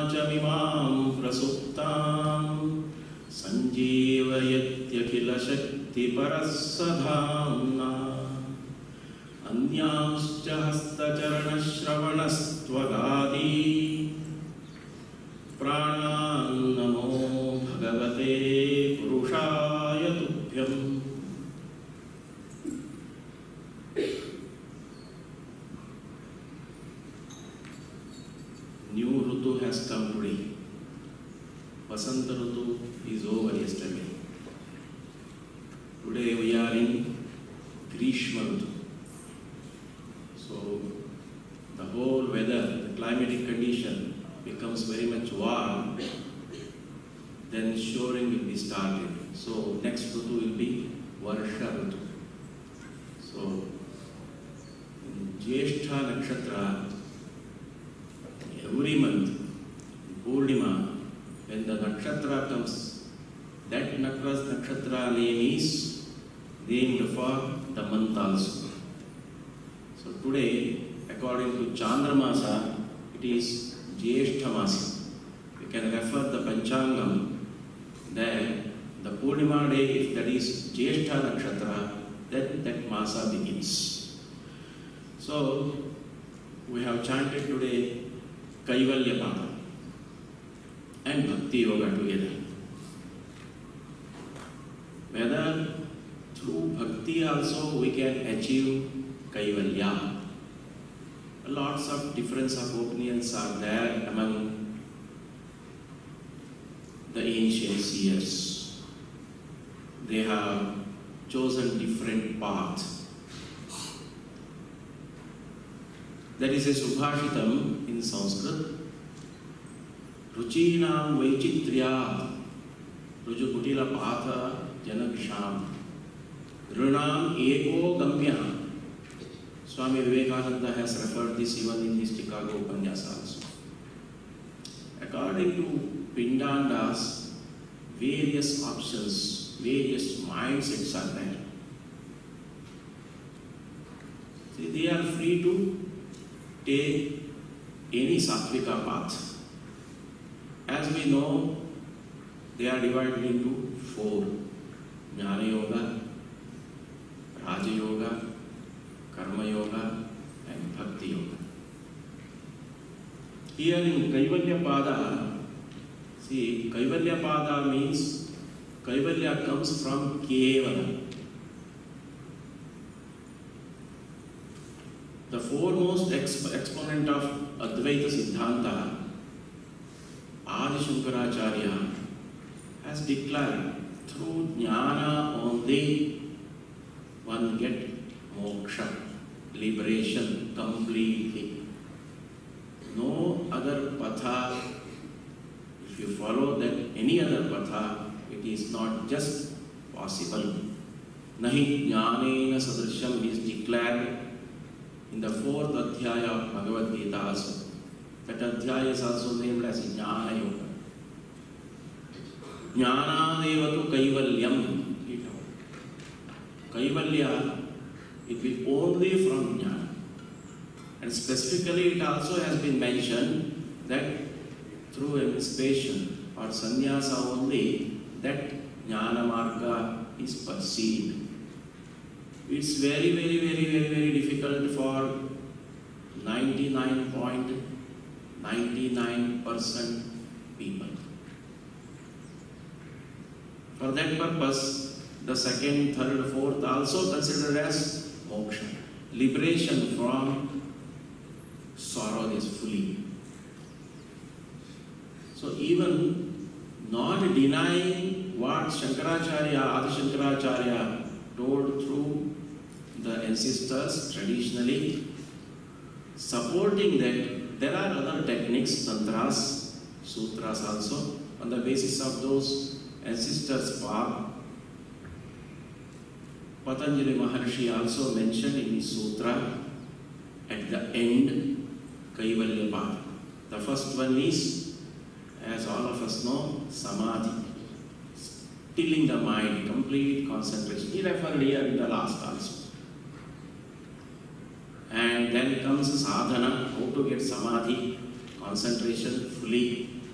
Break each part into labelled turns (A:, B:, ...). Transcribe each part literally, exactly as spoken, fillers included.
A: चमिमां प्रसुप्तां सञ्जीवयत्यखिलशक्तिपरस्सधाम्ना अन्यांश्च हस्तचरणश्रवणस्त्वगादी प्राणान् नमो भगवते पुरुषाय तुभ्यम्. New Rutu has come today. Vasanta Rutu is over yesterday. Today we are in Grishma Rutu. So the whole weather, the climatic condition becomes very much warm. Then shoring will be started. So next Rutu will be Varsha Rutu. So in Jyeshtha Nakshatra, every month, Purnima, when the nakshatra comes, that nakshatra name is named for the month also. So today, according to Chandramasa, it is Jyeshtha Masa. You can refer the Panchangam there. The Purnima day, if that is Jyeshtha Nakshatra, then that Masa begins. So, we have chanted today Kaivalya Pada and Bhakti Yoga together. Whether through Bhakti also we can achieve Kaivalya. Lots of difference of opinions are there among the ancient seers. They have chosen different paths. There is a Subhashitam in Sanskrit. Ruchinam Vaichitriyat Rujukutila Patha Janaksham Runam Eko Gamya. Swami Vivekananda has referred this even in his Chicago Upanyasa also. According to Pindandas, various options, various mindsets are there. See, they are free to take any Sattvika path. As we know, they are divided into four: Jnana Yoga, Raja Yoga, Karma Yoga, and Bhakti Yoga. Here in Kaivalya Pada, see, Kaivalya Pada means Kaivalya comes from Kevala. The foremost exp exponent of Advaita Siddhanta, Adi Shankaracharya, has declared through jnana only one get moksha, liberation completely. No other patha, if you follow that any other patha, it is not just possible. Nahi jnanena sadrishyam is declared in the fourth adhyaya of Bhagavad Gita also. That adhyaya is also named as Jnana Yoga. Jnana tu Kaivalyam. Kaivalya, it will only from Jnana. And specifically it also has been mentioned that through emancipation or sannyasa only, that Jnana Marga is perceived. It's very, very, very, very, very difficult for ninety-nine point nine nine percent people. For that purpose, the second, third, fourth also considered as moksha, liberation from sorrow is fully. So even not denying what Shankaracharya, Adi Shankaracharya told through the ancestors traditionally, supporting that there are other techniques, tantras, sutras also, on the basis of those ancestors' path. Patanjali Maharshi also mentioned in his sutra at the end Kaivalya path. The first one is, as all of us know, Samadhi. Stilling the mind, complete concentration. He referred here in the last also. And then comes sadhana, how to get samadhi, concentration fully.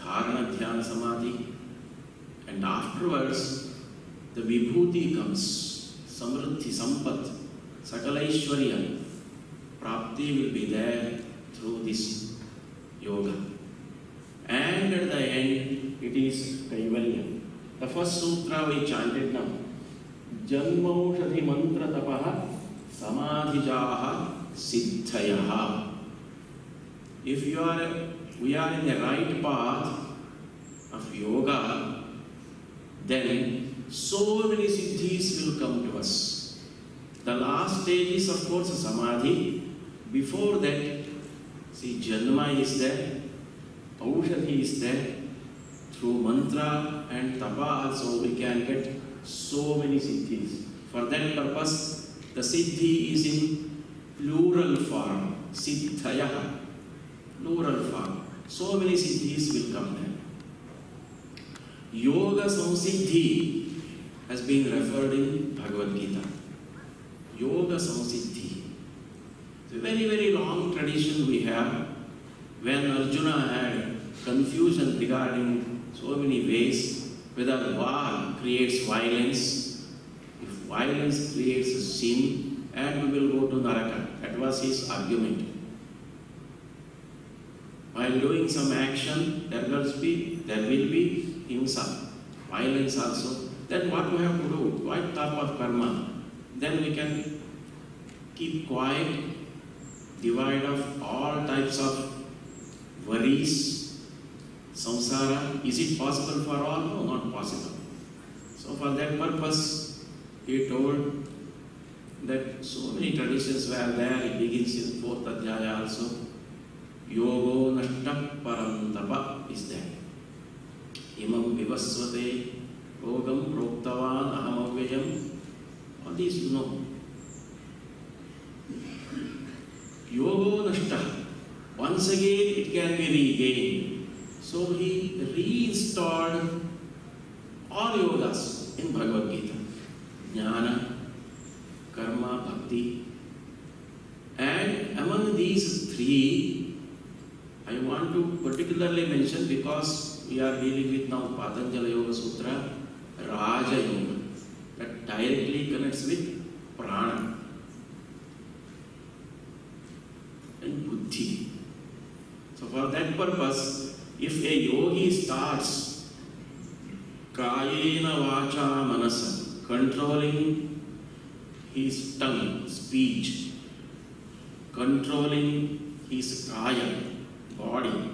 A: Dharana Dhyana Samadhi, and afterwards the Vibhuti comes, Samriddhi, Sampat, Sakalaishwarya, Prapti will be there through this yoga. And at the end, it is Kaivalya. The first sutra we chanted now, Janmaushadhi mantra tapaha samadhijaha siddhayaha. If you are, we are in the right path of yoga, then so many siddhis will come to us. The last stage is of course samadhi. Before that, see, Janma is there, Aushadhi is there. Through mantra and tapa also we can get so many siddhis. For that purpose, the siddhi is in plural form, siddhaya, plural form. So many siddhis will come there. Yoga samsiddhi has been referred in Bhagavad Gita. Yoga samsiddhi. It's a very, very long tradition we have. When Arjuna had confusion regarding so many ways, whether war creates violence, if violence creates a sin, and we will go to Naraka. That was his argument. While doing some action, there will be, there will be himsa, violence also. Then what we have to do? What type of karma? Then we can keep quiet, divide off all types of worries, samsara. Is it possible for all? No, not possible. So for that purpose, he told that so many traditions were there. It begins in fourth adhyaya also. Yogo nashta parantapa is there. Imam vivasvate yogam proktavan aham avyayam. All these you know. Yogo nashta. Once again it can be regained. So he reinstalled all yogas in Bhagavad Gita. Jnana, Karma, Bhakti. And among these three, I want to particularly mention, because we are dealing with now Patanjali Yoga Sutra, Raja Yoga, that directly connects with Prana and Buddhi. So for that purpose, if a yogi starts Kayena Vacha Manasa, controlling his tongue, speech, controlling his Kaya, body,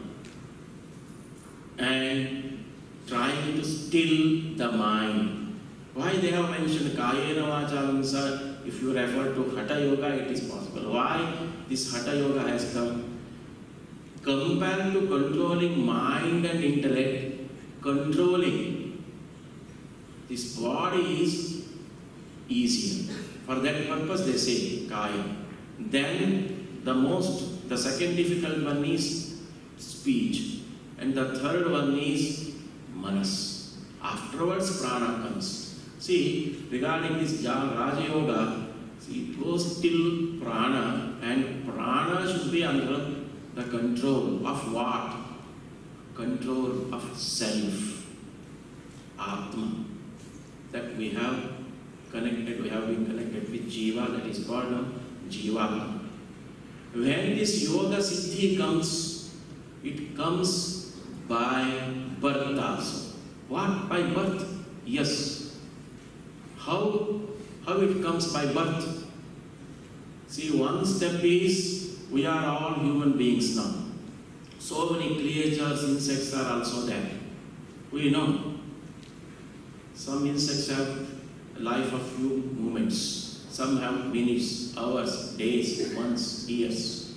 A: and trying to still the mind. Why they have mentioned Kayena Vacha Manasa? If you refer to Hatha Yoga, it is possible. Why this Hatha Yoga has come? Compared to controlling mind and intellect, controlling this body is easier. For that purpose they say Kaya. Then the most, the second difficult one is speech. And the third one is Manas. Afterwards Prana comes. See, regarding this Raja Yoga, see, it goes till Prana, and Prana should be under the control of what? Control of self, Atma. That we have connected, we have been connected with Jiva, that is called now Jiva. When this Yoga Siddhi comes, it comes by birth also. What? By birth? Yes. How? How it comes by birth? See, one step is, we are all human beings now. So many creatures, insects are also there. We know. Some insects have a life of few moments. Some have minutes, hours, days, months, years.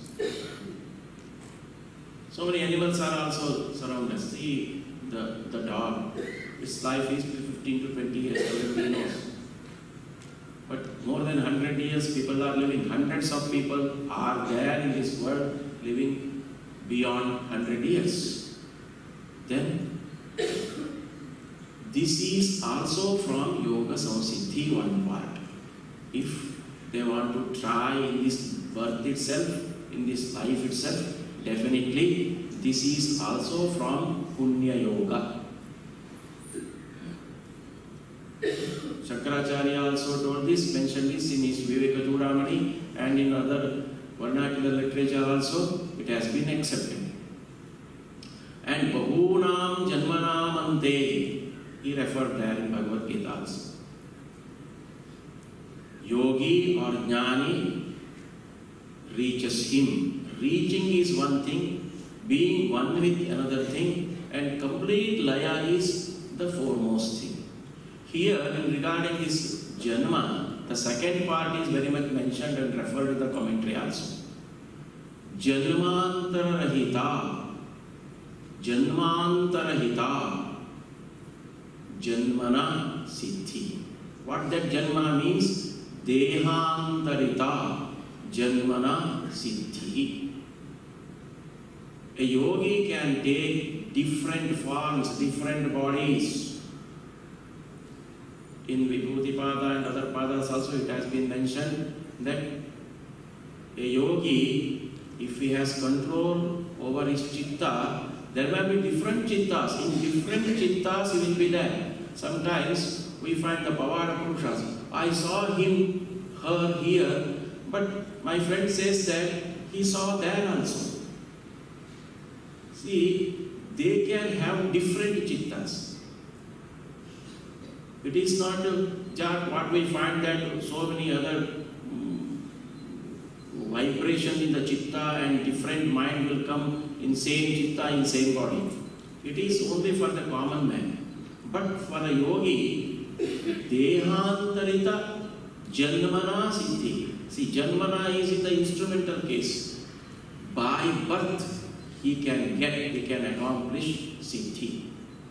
A: So many animals are also surrounded us. See, the, the dog, its life is fifteen to twenty years, everybody knows. But more than one hundred years people are living. Hundreds of people are there in this world living beyond one hundred years. Then, this is also from Yoga Samsiddhi one part. If they want to try in this birth itself, in this life itself, definitely this is also from Punya Yoga. Shankaracharya also told this, mentioned this in his Viveka Chudamani, and in other vernacular literature also, it has been accepted. And Bahunam Janmanam Ante, he referred there in Bhagavad Gita also. Yogi or Jnani reaches him. Reaching is one thing, being one with another thing, and complete laya is the foremost thing. Here, in regarding this Janma, the second part is very much mentioned and referred to the commentary also. Janmantarahita, Janmantarahita, Janmana Siddhi. What that Janma means? Dehantarita, Janmana Siddhi. A yogi can take different forms, different bodies. In Vibhuti-pada and other padas also it has been mentioned that a yogi, if he has control over his chitta, there will be different chittas. In different chittas he will be there. Sometimes we find the Pavada Purushas. I saw him, her here, but my friend says that he saw there also. See, they can have different chittas. It is not just what we find that so many other um, vibration in the chitta and different mind will come in same chitta, in same body. It is only for the common man. But for a yogi, Dehantarita Janmana Siddhi. See, Janmana is in the instrumental case. By birth, he can get, he can accomplish Siddhi.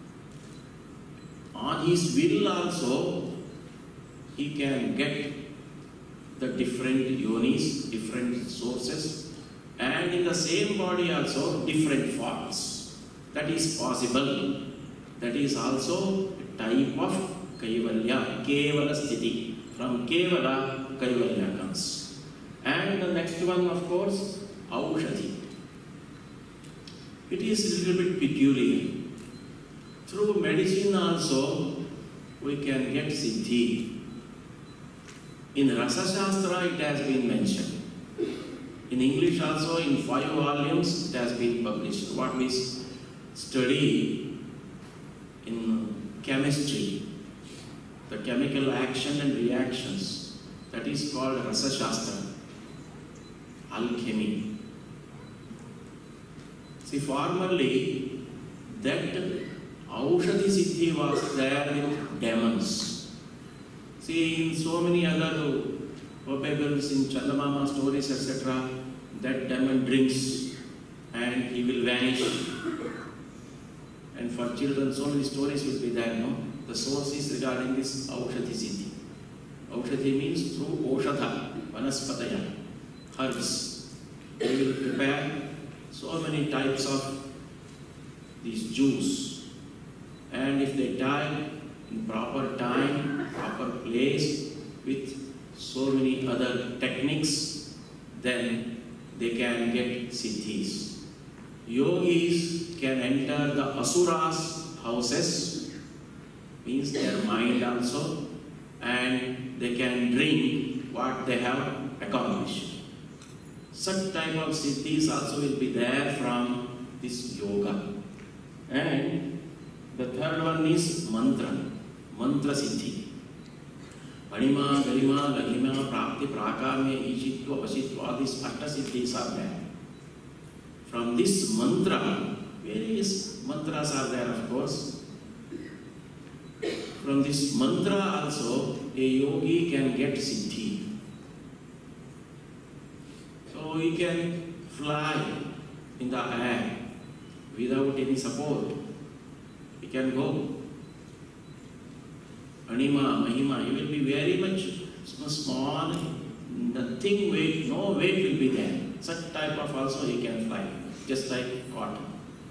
A: On his will also, he can get the different yonis, different sources, and in the same body also different forms. That is possible. That is also a type of Kaivalya, Kevala Sthiti. From Kevala, Kaivalya comes. And the next one, of course, Aushadhi. It is a little bit peculiar. Through medicine also, we can get Siddhi. In Rasa Shastra, it has been mentioned. In English also, in five volumes, it has been published. What we study in chemistry, the chemical action and reactions, that is called Rasa Shastra, alchemy. See, formerly, that Aushadhi Siddhi was there with demons. See, in so many other fables, in Chandamama stories, et cetera, that demon drinks and he will vanish. And for children, so many stories will be there, no? The source is regarding this Aushadhi Siddhi. Aushadhi means through Oshadha, Vanaspataya, herbs. They will prepare so many types of these juice. And if they die in proper time, proper place, with so many other techniques, then they can get siddhis. Yogis can enter the asuras' houses, means their mind also, and they can drink what they have accomplished. Such type of siddhis also will be there from this yoga. And the third one is mantra, mantra siddhi. Panima, Garima, Laghima, Prapti, Prakarya, Ishitva, Vasitva, these Ashta siddhis are there. From this mantra, various mantras are there, of course. From this mantra also, a yogi can get siddhi. So he can fly in the air without any support. He can go. Anima, Mahima, he will be very much small, nothing weight, no weight will be there. Such type of also he can fly, just like cotton.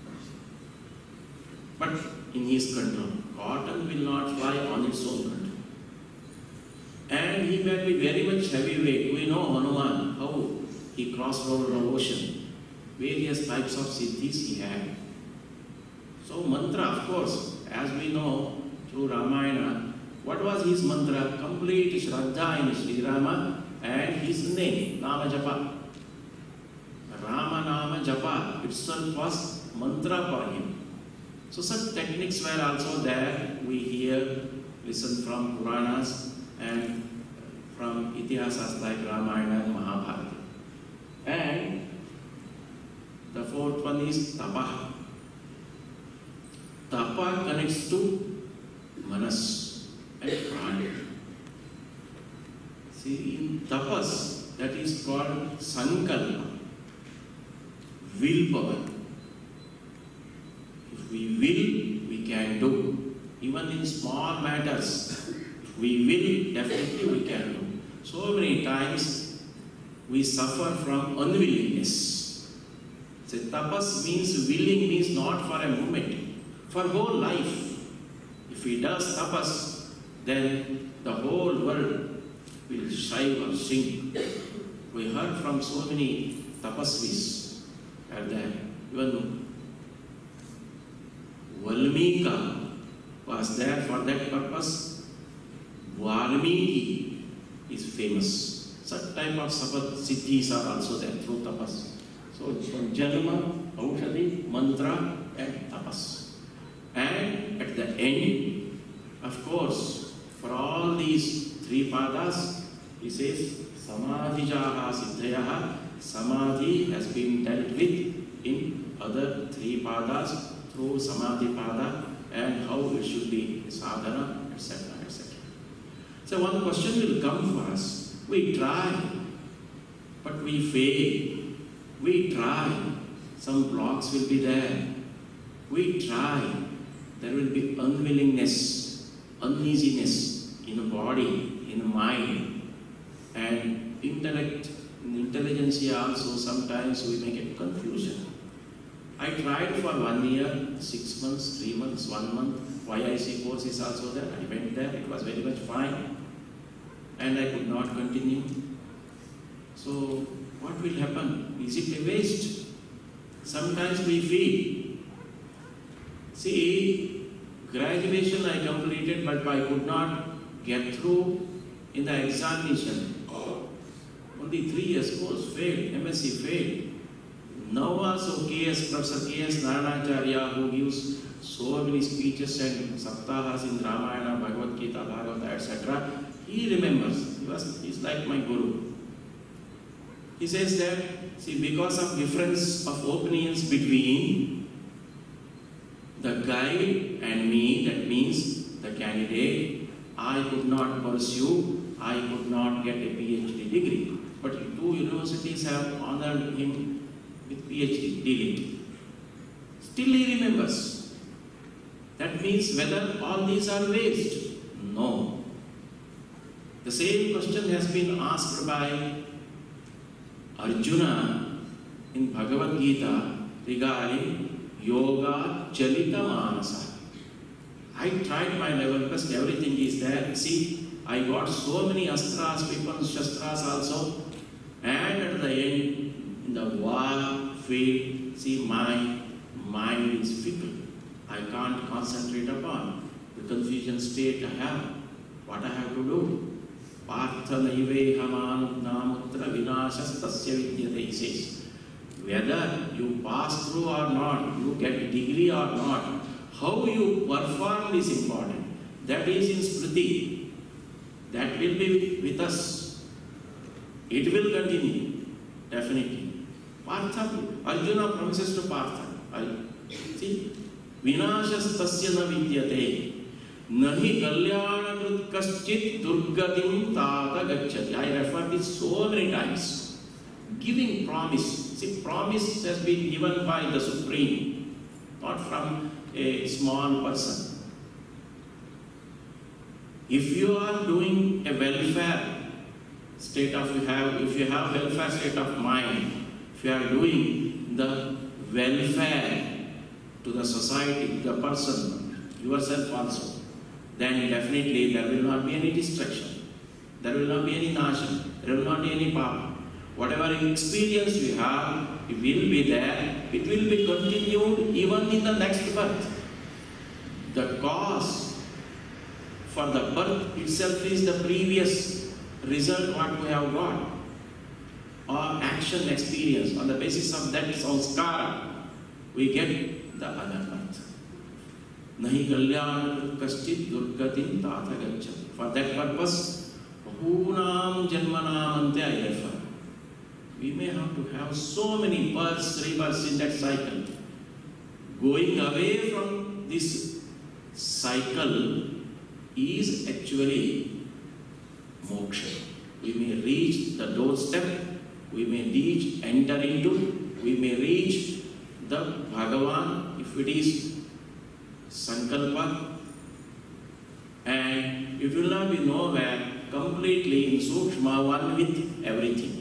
A: But in his control, cotton will not fly on its own control. And he may be very much heavyweight. We know Hanuman, how he crossed over the ocean. various types of siddhis he had. So mantra, of course, as we know through Ramayana, what was his mantra? Complete Shraddha in Sri Rama and his name, Nama Japa. Rama Nama Japa itself was mantra for him. So such techniques were also there. We hear, listen from Puranas and from Itihasas like Ramayana and Mahabharata. And the fourth one is Tapa. Tapa connects to Manas and Prana. See, in Tapas, that is called Sankalpa, willpower. If we will, we can do. Even in small matters, if we will, definitely we can do. So many times we suffer from unwillingness. So tapas means willing means not for a moment, for whole life. If he does tapas, then the whole world will shive or sink. We heard from so many tapasvis are there. Even Valmika was there for that purpose. Valmiki is famous. Such type of sapat siddhis are also there through tapas. So from janma, aushadhi, mantra and tapas. And at the end, of course, for all these three padas, he says, samadhijaha siddhayaha. Samadhi has been dealt with in other three padas through samadhi pada and how it should be sadhana, et cetera, et cetera. So one question will come for us. We try, but we fail. We try, some blocks will be there. We try, there will be unwillingness, uneasiness in the body, in the mind, and intellect, in intelligentsia also sometimes we may get confusion. I tried for one year, six months, three months, one month. Y I C course is also there. I went there. It was very much fine. And I could not continue. So what will happen? Is it a waste? Sometimes we feel. See, graduation I completed, but I could not get through in the examination. Only three years course failed. M S C failed. Now also K S, Professor K S Naranacharya, who gives so many speeches and saptahas in Ramayana, Bhagavad Gita, Bhagavata, et cetera, he remembers. He was, he's like my guru. He says that, see, because of difference of opinions between the guide and me, that means the candidate, I could not pursue, I could not get a PhD degree. But two universities have honored him with PhD degree. Still he remembers. That means whether all these are waste? No. The same question has been asked by Arjuna in Bhagavad Gita regarding Yoga Chalita Manasa. I tried my level best, everything is there. See, I got so many astras, weapons, shastras also. And at the end, in the war field, see, my mind is fickle. I can't concentrate upon the confusion state I have, what I have to do. Partha naiveha manuddhamutra vinashas tasya vidyate, he says. Whether you pass through or not, you get a degree or not, how you perform is important. That is in Smriti. That will be with us. It will continue, definitely. Partha, Arjuna promises to Partha. See, vinashas tasya na vidyate. Nahi kalyanakrit kaschit durgatim tata gacchati. I refer this so many times. Giving promise. See, promise has been given by the Supreme, not from a small person. If you are doing a welfare state of you have, if you have welfare state of mind, if you are doing the welfare to the society, the person, yourself also, then definitely there will not be any destruction. There will not be any nasha. There will not be any papa. Whatever experience you have, will be there, it will be continued even in the next birth. The cause for the birth itself is the previous result what we have got, or action experience. On the basis of that samskara, we get the other birth. Nahi kalyan kaschit durgatim tatha gacchati. For that purpose, bahunam janmanam antyaya. We may have to have so many births, rebirths in that cycle. Going away from this cycle is actually moksha. We may reach the doorstep, we may reach, enter into, we may reach the Bhagavan if it is Sankalpa, and it will not be nowhere, completely in Sukshma, one with everything.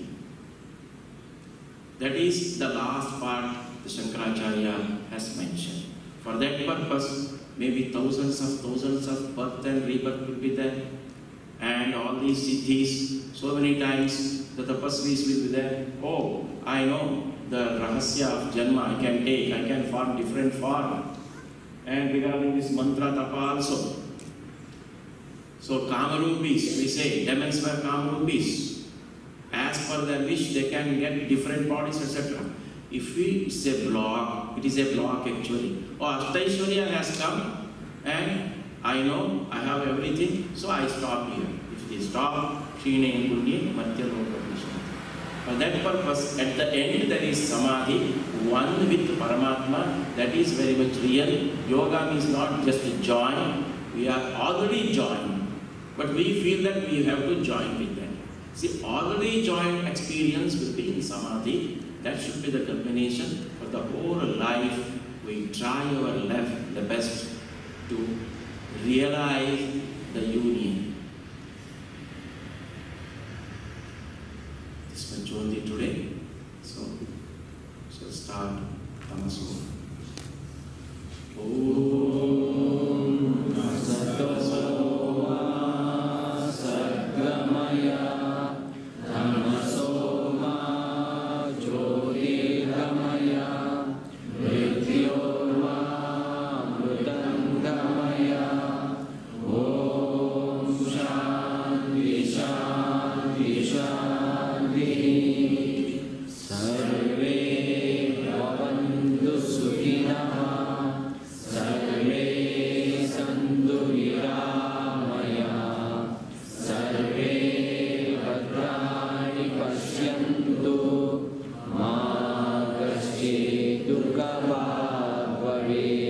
A: That is the last part the Shankaracharya has mentioned. For that purpose, maybe thousands of thousands of birth and rebirth will be there, and all these siddhis, so many times the tapasvis will be there. Oh, I know the rahasya of janma, I can take, I can form different form. And regarding this mantra tapa also. So kamarupis, we say, demons were kamarupis. As per their wish, they can get different bodies, et cetera. If it's a block, it is a block actually. Oh, Ashtaishwarya has come, and I know I have everything, so I stop here. If they stop, Shrine Punya Madhya Loka. For that purpose, at the end there is Samadhi, one with Paramatma, that is very much real. Yoga means not just to join, we are already joined, but we feel that we have to join with them. See, already joined experience will be in Samadhi. That should be the culmination for the whole life. We try our left, the best to realize the union. This much only today. So, so start Tamaso. Om Sato Sadgamaya.
B: Durga Bhagavate